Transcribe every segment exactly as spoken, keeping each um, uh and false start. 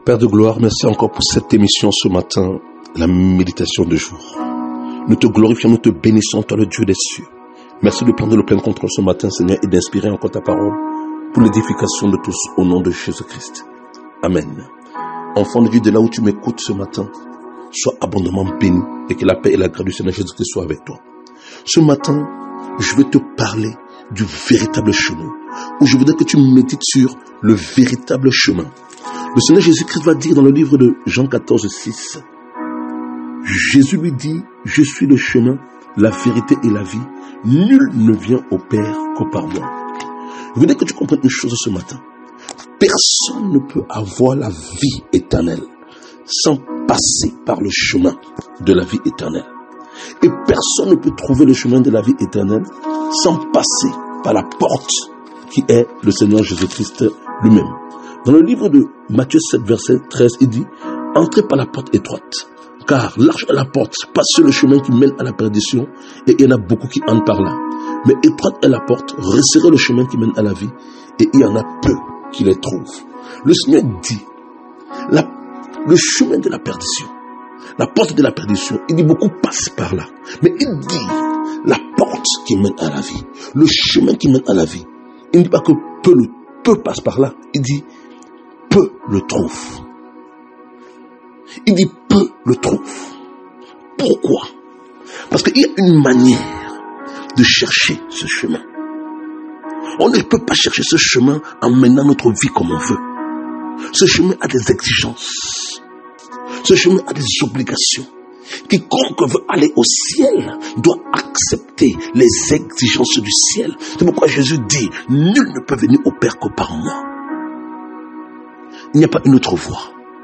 Père de gloire, merci encore pour cette émission ce matin, la méditation de jour. Nous te glorifions, nous te bénissons, toi le Dieu des cieux. Merci de prendre le plein contrôle ce matin, Seigneur, et d'inspirer encore ta parole pour l'édification de tous au nom de Jésus-Christ. Amen. Enfant de Dieu, de là où tu m'écoutes ce matin, sois abondamment béni et que la paix et la grâce du Seigneur Jésus-Christ soient avec toi. Ce matin, je vais te parler du véritable chemin, où je voudrais que tu médites sur le véritable chemin. Le Seigneur Jésus-Christ va dire dans le livre de Jean quatorze, six, Jésus lui dit, je suis le chemin, la vérité et la vie. Nul ne vient au Père que par moi. Je voudrais que tu comprennes une chose ce matin. Personne ne peut avoir la vie éternelle sans passer par le chemin de la vie éternelle. Et personne ne peut trouver le chemin de la vie éternelle sans passer par la porte qui est le Seigneur Jésus-Christ lui-même. Dans le livre de Matthieu sept, verset treize, il dit, entrez par la porte étroite, car large est la porte, passez le chemin qui mène à la perdition, et il y en a beaucoup qui entrent par là. Mais étroite est la porte, resserrez le chemin qui mène à la vie, et il y en a peu qui les trouvent. Le Seigneur dit, la, le chemin de la perdition, la porte de la perdition, il dit beaucoup passent par là. Mais il dit, la porte qui mène à la vie, le chemin qui mène à la vie, il ne dit pas que peu, le, peu passe par là, il dit, peu le trouve. Il dit peu le trouve. Pourquoi? Parce qu'il y a une manière de chercher ce chemin. On ne peut pas chercher ce chemin en menant notre vie comme on veut. Ce chemin a des exigences. Ce chemin a des obligations. Quiconque veut aller au ciel doit accepter les exigences du ciel. C'est pourquoi Jésus dit, nul ne peut venir au Père que par moi. Il n'y a pas une autre voie.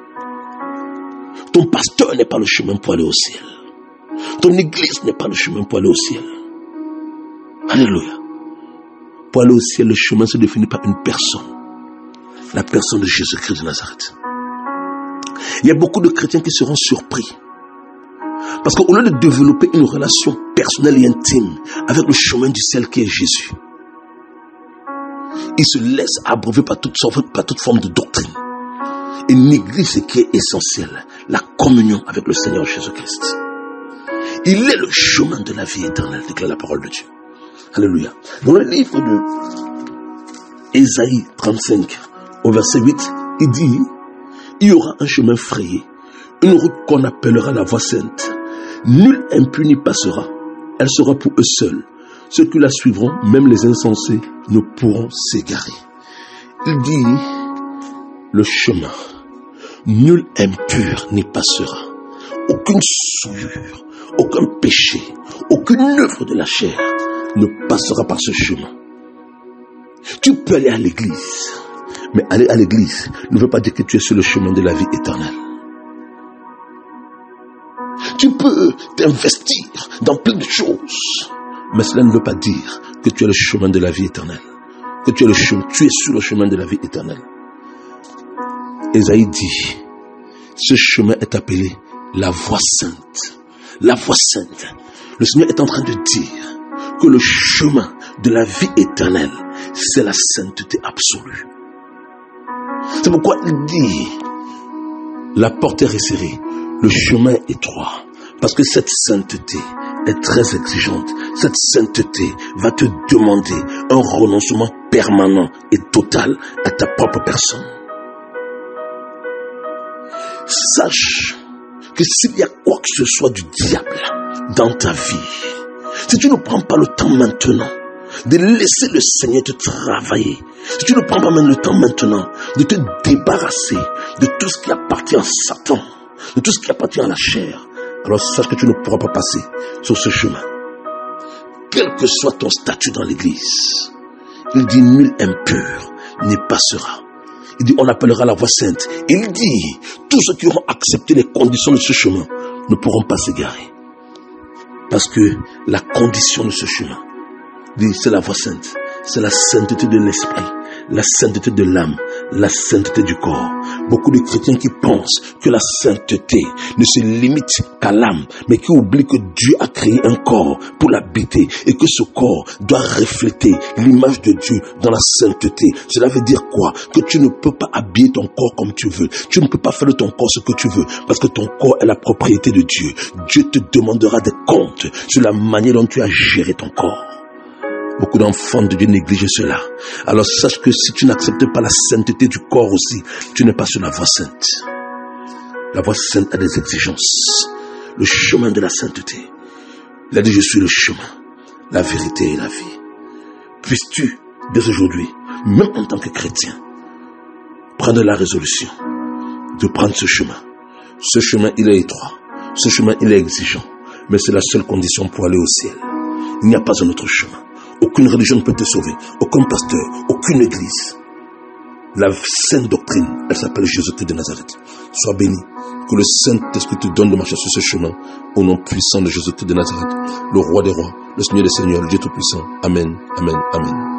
Ton pasteur n'est pas le chemin pour aller au ciel. Ton église n'est pas le chemin pour aller au ciel. Alléluia. Pour aller au ciel, le chemin se définit par une personne. La personne de Jésus-Christ de Nazareth. Il y a beaucoup de chrétiens qui seront surpris. Parce qu'au lieu de développer une relation personnelle et intime avec le chemin du ciel qui est Jésus, ils se laissent abreuver par toute, sorte, par toute forme de doctrine. Et néglige ce qui est essentiel, la communion avec le Seigneur Jésus-Christ. Il est le chemin de la vie éternelle, déclare la parole de Dieu. Alléluia. Dans le livre de Ésaïe trente-cinq, au verset huit, il dit, il y aura un chemin frayé, une route qu'on appellera la voie sainte. Nul impur n'y passera, elle sera pour eux seuls. Ceux qui la suivront, même les insensés, ne pourront s'égarer. Il dit, le chemin, nul impur n'y passera. Aucune souillure, aucun péché, aucune œuvre de la chair ne passera par ce chemin. Tu peux aller à l'église, mais aller à l'église ne veut pas dire que tu es sur le chemin de la vie éternelle. Tu peux t'investir dans plein de choses, mais cela ne veut pas dire que tu es le chemin de la vie éternelle, que tu es, le chemin, tu es sur le chemin de la vie éternelle. Ésaïe dit, ce chemin est appelé la voie sainte. La voie sainte. Le Seigneur est en train de dire que le chemin de la vie éternelle, c'est la sainteté absolue. C'est pourquoi il dit, la porte est resserrée, le chemin est étroit. Parce que cette sainteté est très exigeante. Cette sainteté va te demander un renoncement permanent et total à ta propre personne. Sache que s'il y a quoi que ce soit du diable dans ta vie, si tu ne prends pas le temps maintenant de laisser le Seigneur te travailler, si tu ne prends pas même le temps maintenant de te débarrasser de tout ce qui appartient à Satan, de tout ce qui appartient à la chair, alors sache que tu ne pourras pas passer sur ce chemin. Quel que soit ton statut dans l'église, il dit nul impur n'y passera. Il dit, on appellera la voie sainte. Il dit, tous ceux qui auront accepté les conditions de ce chemin ne pourront pas s'égarer. Parce que la condition de ce chemin, dit, c'est la voie sainte. C'est la sainteté de l'esprit. la sainteté de l'âme, la sainteté du corps. Beaucoup de chrétiens qui pensent que la sainteté ne se limite qu'à l'âme, mais qui oublient que Dieu a créé un corps pour l'habiter et que ce corps doit refléter l'image de Dieu dans la sainteté. Cela veut dire quoi? Que tu ne peux pas habiller ton corps comme tu veux. Tu ne peux pas faire de ton corps ce que tu veux parce que ton corps est la propriété de Dieu. Dieu te demandera des comptes sur la manière dont tu as géré ton corps. Beaucoup d'enfants de Dieu négligent cela. Alors sache que si tu n'acceptes pas la sainteté du corps aussi, tu n'es pas sur la voie sainte. La voie sainte a des exigences. Le chemin de la sainteté. Il a dit, je suis le chemin, la vérité et la vie. Puisses-tu, dès aujourd'hui, même en tant que chrétien, prendre la résolution de prendre ce chemin. Ce chemin, il est étroit. Ce chemin, il est exigeant. Mais c'est la seule condition pour aller au ciel. Il n'y a pas un autre chemin. Aucune religion ne peut te sauver. Aucun pasteur, aucune église. La sainte doctrine, elle s'appelle Jésus-Christ de Nazareth. Sois béni. Que le Saint-Esprit te donne de marcher sur ce chemin. Au nom puissant de Jésus-Christ de Nazareth, le roi des rois, le Seigneur des seigneurs, le Dieu tout-puissant. Amen, amen, amen.